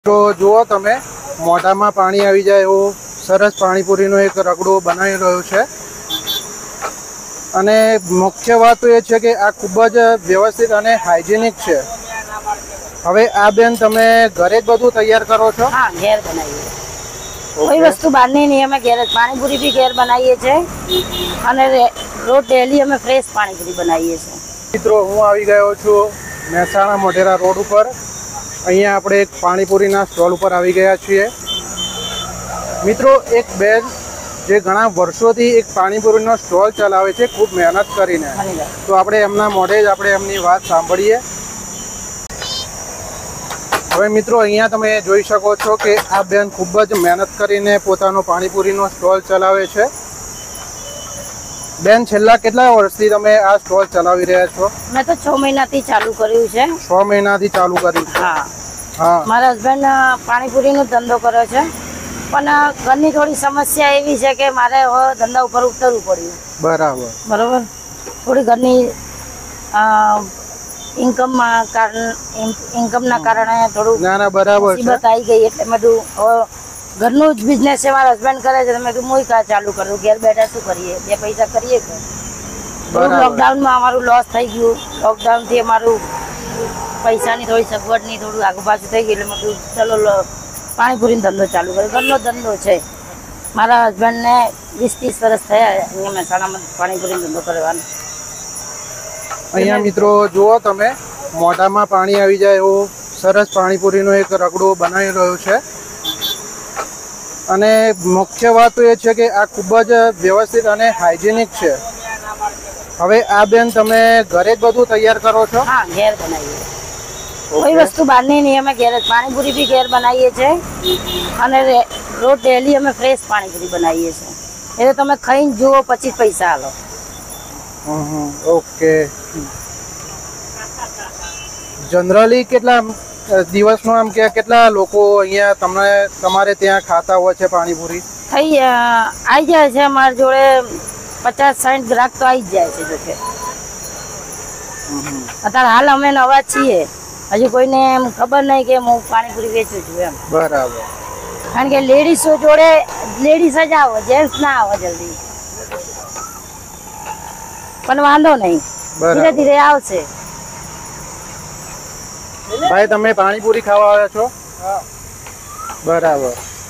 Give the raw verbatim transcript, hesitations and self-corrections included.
તો જુઓ તમે મોઢામાં પાણી આવી જાય એવું સરસ પાણીપુરીનો એક રગડો બનાવી રહ્યો છે અને મુખ્ય વાત તો એ છે કે આ ખૂબ જ વ્યવસ્થિત અને હાઇજેનિક છે। હવે આ બેન તમે ઘરે જ બધું તૈયાર કરો છો? હા, ઘેર બનાવીએ। કોઈ વસ્તુ બહાર ની નહીં, અમે ઘેર જ પાણીપુરી બી ઘેર બનાવીએ છીએ અને રોજ ડેલી અમે ફ્રેશ પાણીપુરી બનાવીએ છીએ। મિત્રો, હું આવી ગયો છું મહેસાણા મોઢેરા રોડ ઉપર। અહીંયા આપણે એક પાણીપુરીના સ્ટોલ ઉપર આવી ગયા છીએ। મિત્રો, એક બેન જે ઘણા વર્ષોથી એક પાણીપુરીનો સ્ટોલ ચલાવે છે ખૂબ મહેનત કરીને, તો આપણે એમના મોઢે જ આપણે એમની વાત સાંભળીએ। હવે મિત્રો, અહીંયા તમે જોઈ શકો છો કે આ બેન ખૂબ જ મહેનત કરીને પોતાનો પાણીપુરીનો સ્ટોલ ચલાવે છે। બેન, છેલ્લા કેટલા વર્ષથી તમે આ સ્ટોલ ચલાવી રહ્યા છો? મેં તો છ મહિનાથી ચાલુ કર્યું છે। છ મહિનાથી ચાલુ કર્યું છે? હા હા। મારા હસબન્ડ પાણીપુરીનો ધંધો કર્યો છે, પણ ઘરની થોડી સમસ્યા એવી છે કે મારે હવે ધંધા ઉપર ઉતરવું પડ્યું। બરાબર બરાબર થોડી ઘરની ઇન્કમમાં કારણ ઇન્કમના કારણે થોડું ના ના બરાબર મુસીબત આવી ગઈ, એટલે મેં કીધું હવે ઘરનું જ બિઝનેસ છે, મારા હસબન્ડ કરે છે, મેં કીધું હું કા ચાલુ કરું, ઘેર બેઠા શું કરીએ, બે પૈસા કરીએ કે। લોકડાઉનમાં અમારું લોસ થઈ ગયું, લોકડાઉનથી અમારું પૈસાની થોડી સગવડની થોડું આગુ પાછું થઈ ગયું, એટલે મેં કીધું ચલો પાણીપુરીનો ધંધો ચાલુ કર્યો। ઘરનો ધંધો છે, મારા હસબન્ડને વીસ ત્રીસ વર્ષ થયા અહીંયા મહેસાણામાં પાણીપુરીનો ધંધો કરવાનો। અહીંયા મિત્રો જુઓ તમે મોઢામાં પાણી આવી જાય એવું સરસ પાણીપુરીનો એક રગડો બનાવી રહ્યો છે અને મુખ્ય વાત તો એ છે કે આ ખૂબ જ વ્યવસ્થિત અને હાઇજેનિક છે। હવે આ બેન તમે ઘરે જ બધું તૈયાર કરો છો? હા, ઘેર બનાવીએ। કોઈ વસ્તુ બહાર ની નહીં, અમે ઘેર જ પાણીપુરી બી ઘેર બનાવીએ છીએ અને રોજ ડેલી અમે ફ્રેશ પાણીપુરી બનાવીએ છીએ, એટલે તમે ખાઈને જુઓ પછી પૈસા આલો। ઓકે। જનરલી કેટલા દિવસનો આમ કે કેટલા લોકો અહીંયા તમને તમારે ત્યાં ખાતા હોય છે પાણીપુરી? થઈ આવી જાય છે અમારી જોડે પચાસ સાઠ ગ્રાહક તો આવી જ જાય છે। જોકે અત્યારે હાલ અમે નવા છીએ, હજુ કોઈને એમ ખબર નહીં કે હું પાણીપુરી વેચું છું એમ। બરાબર, કારણ કે લેડીઝો જોડે લેડીઝ જ આવે, જેન્ટ્સ ના આવે જલ્દી, પણ વાંધો નહીં, ધીરે ધીરે આવશે। ભાઈ, તમે પાણીપુરી ખાવા આવ્યા છો? બરાબર।